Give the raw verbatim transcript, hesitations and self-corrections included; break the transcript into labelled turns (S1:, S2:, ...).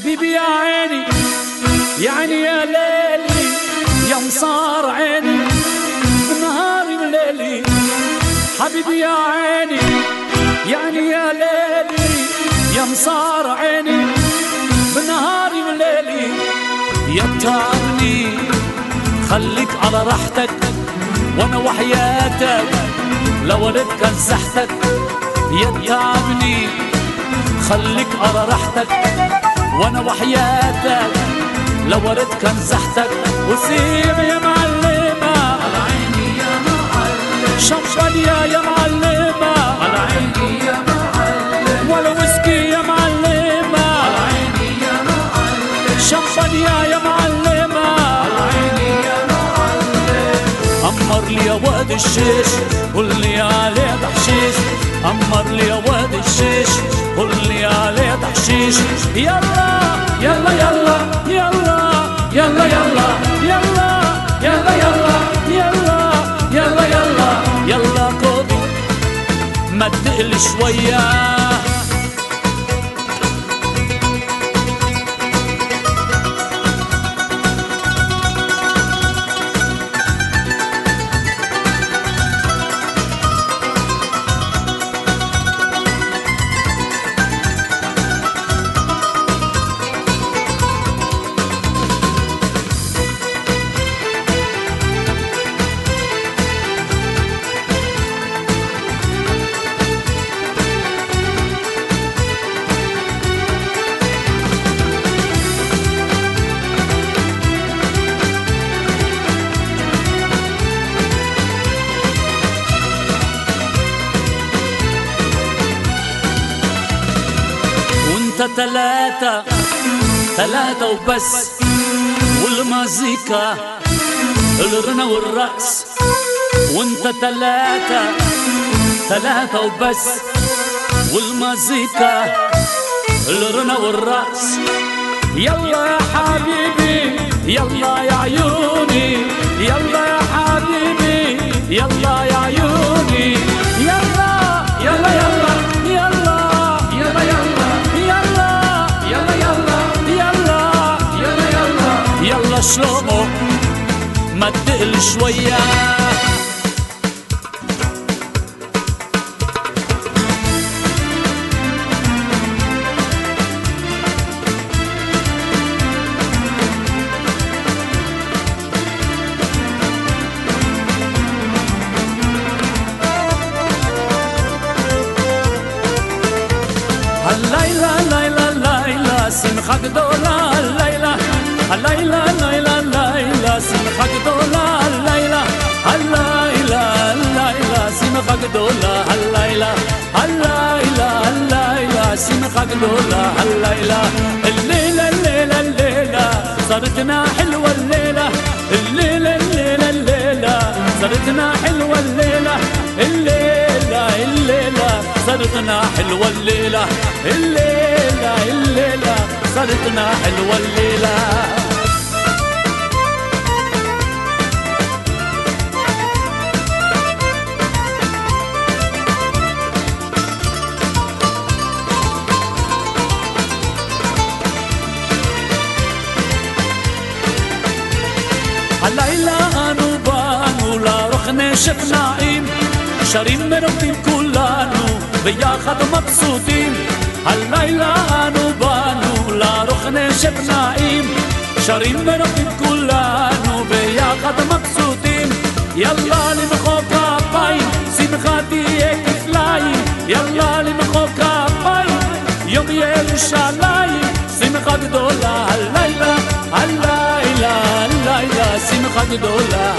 S1: حبيبي يا عيني يعني يا ليلي يا مصار عيني بنهاري وليلي. حبيبي يا عيني يعني يا ليلي يا مصار عيني بنهاري وليلي. يا تعبني خليك على راحتك وانا وحياتك لو ردت كنسحتك. يا تعبني خليك على راحتك وانا وحياتك لو ردت كنسحتك. وسيب يا معلمة
S2: على عيني يا معلم،
S1: شمبانيا يا معلمة
S2: على عيني يا معلم،
S1: ولا ويسكي يا معلمة
S2: على عيني يا معلم،
S1: شمبانيا يا معلمة
S2: على عيني يا معلم.
S1: أمر لي يا واد الشيش قول لي عليه تحشيش. أمر لي يا واد الشيش قول لي عليه تحشيش. يلا يلا يلا يلا يلا يلا يلا يلا يلا يلا يلا يلا يلا كوبي ما تقل شوية. تلاتة تلاتة وبس والمزيكا الغنى والرقص. وانت تلاتة تلاتة وبس والمزيكا الغنى والرقص. يلا يا حبيبي يلا يا عيوني يلا يا حبيبي يلا يا عيوني. يلا يلا يلا يلا
S2: يلا يلا يلا يلا
S1: يلا
S2: يلا يلا
S1: يلا شلومو ما تقل شوية. الليلة الليلة الليلة سمخك دولا الليلة. الليلة الليلة الليلة سمخك دولا الليلة. الليلة الليلة سمخك دولا الليلة. الليلة الليلة سمخك دولا الليلة. الليلة الليلة الليلة صارتنا حلوة الليلة. الليلة الليلة الليلة صارتنا حلوة الليلة. الليلة الليلة صارتنا حلوة الليلة. الليلة الليلة صارتنا حلوة الليلة. الليلة أنو بانو لا رخنا شف نعيم شارين مربين كلانو بياخد مبسوطين. الليلة أنو بانو لا رخنا شف نعيم شارين مربين كلانو بياخد مبسوطين. يلا لمخوكا باين سمخاتي كفلاين. يلا لمخوكا باين يوم يرشالاين سمخات دولا الليلة. الليلة الليلة سمخات دولا